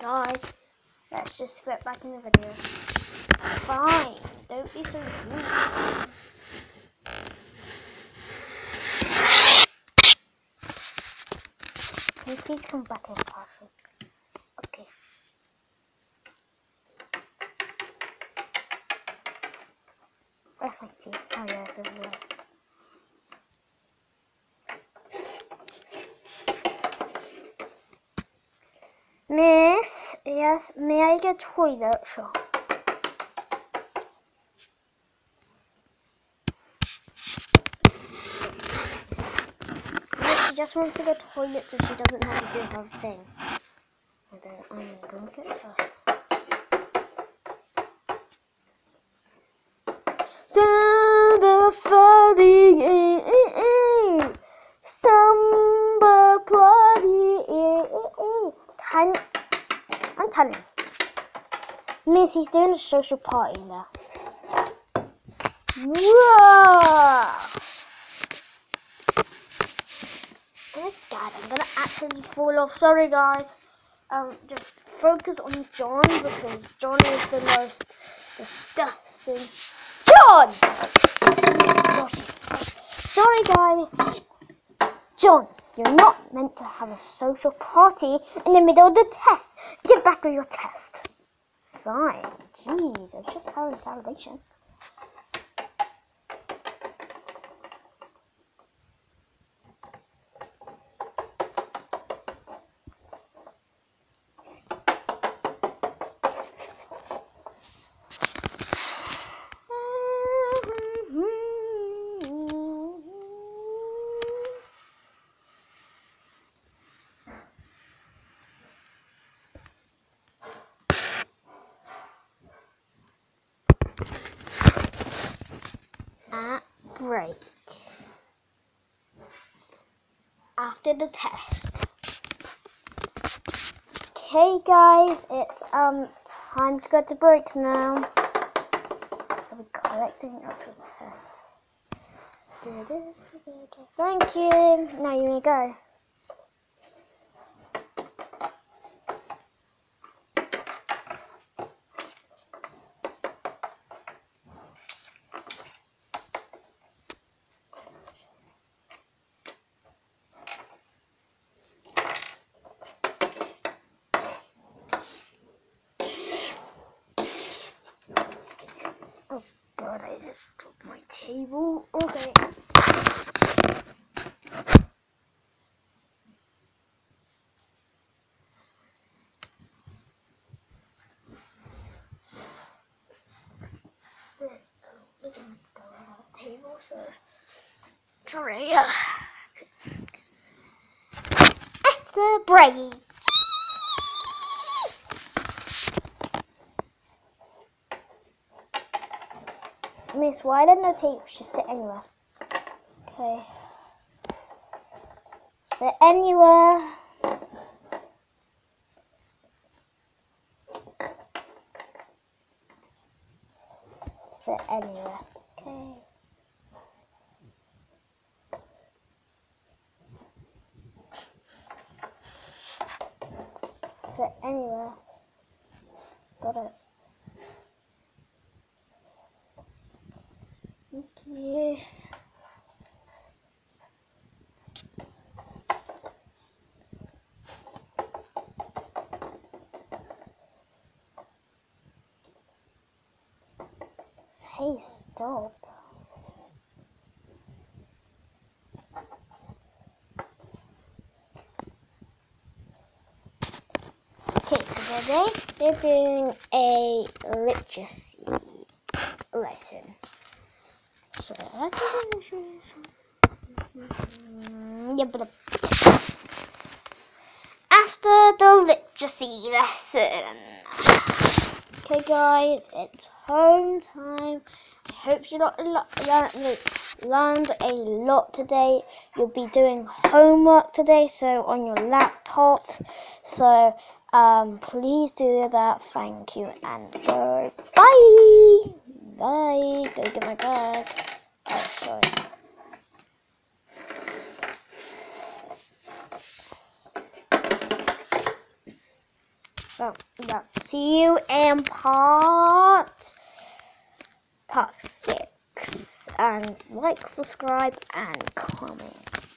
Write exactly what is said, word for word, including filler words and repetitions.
Guys, let's just get back in the video. Fine, don't be so rude. Can you please come back in the classroom? Okay. Where's my tea? Oh yeah, it's over there. Miss, yes, may I get a toilet? Sure. Miss, she just wants to go to the toilet so she doesn't have to do her thing. And then I'm going to get her. Samba party, eh, eh, eh. Samba party, eh, eh, eh. Can I'm telling you. Miss, he's doing a social party now. Whoa! Oh God, I'm gonna actually fall off. Sorry, guys. Um, just focus on John because John is the most disgusting. John! Sorry, guys. John, you're not meant to have a social party in the middle of the test. Get back on your test. Fine. Jeez, I was just having a celebration. At break. After the test. Okay guys, it's um time to go to break now. I'll be collecting up the test. Thank you. Now you may go. Oh God, I just dropped my table. Okay. Table, so sorry. Uh, after break. Miss, why didn't the table just sit anywhere? Okay. Sit anywhere. Sit anywhere. Okay. Sit anywhere. Got it. Okay. Hey, stop. Okay, so today we're doing a literacy lesson. So I think I should yeah, but after the literacy lesson. Okay, guys, it's home time. I hope you lot learned a lot today. You'll be doing homework today, so on your laptop. So um, please do that. Thank you, and go. Bye. Bye. Go get my bag. Oh, sorry. Well, well, see you in part part six. And like, subscribe, and comment.